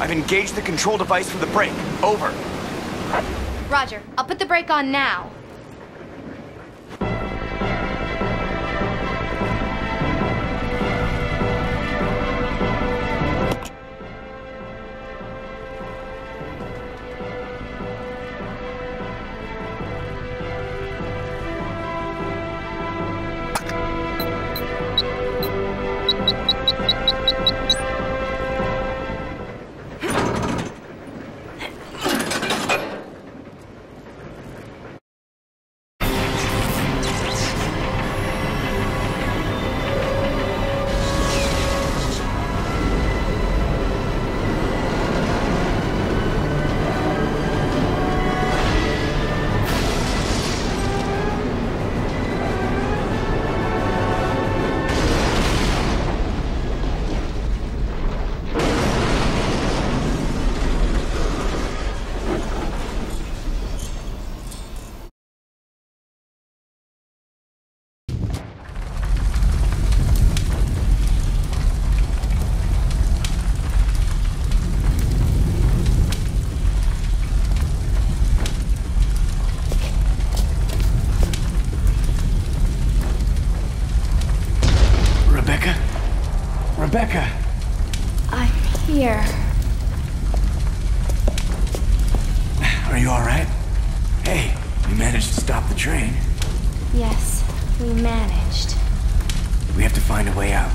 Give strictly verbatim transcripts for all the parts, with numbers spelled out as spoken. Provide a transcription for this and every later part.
I've engaged the control device for the brake. Over. Roger. I'll put the brake on now. Rebecca! I'm here. Are you alright? Hey, we managed to stop the train. Yes, we managed. We have to find a way out.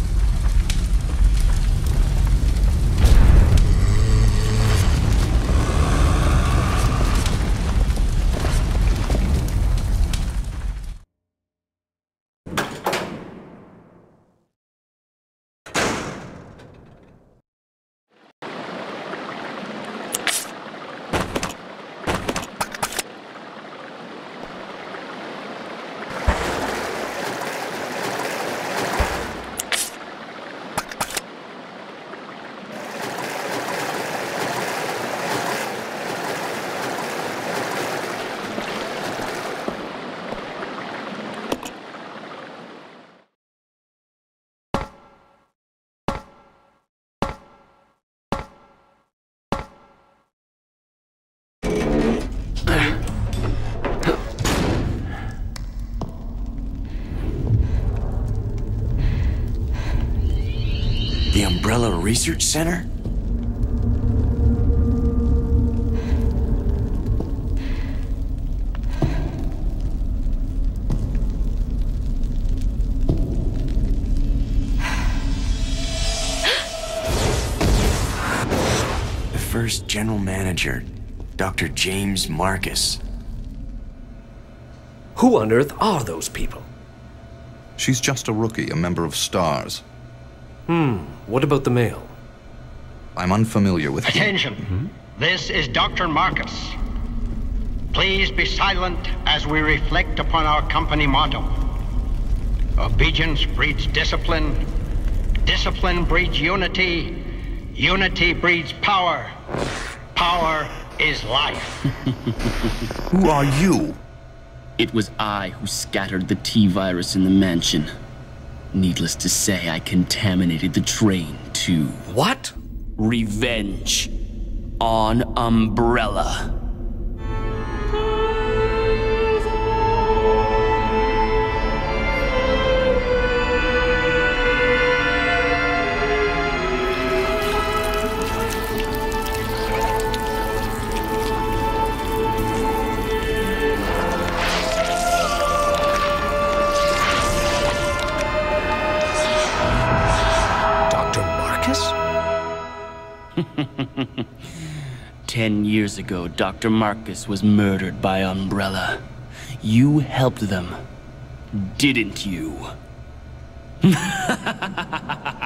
The Umbrella Research Center? The first general manager, Doctor James Marcus. Who on earth are those people? She's just a rookie, a member of STARS. Hmm, what about the male? I'm unfamiliar with him. Attention! Mm-hmm. This is Doctor Marcus. Please be silent as we reflect upon our company motto. Obedience breeds discipline. Discipline breeds unity. Unity breeds power. Power is life. Who are you? It was I who scattered the T-virus in the mansion. Needless to say, I contaminated the train, too. What? Revenge. On Umbrella. Ten years ago, Doctor Marcus was murdered by Umbrella. You helped them, didn't you?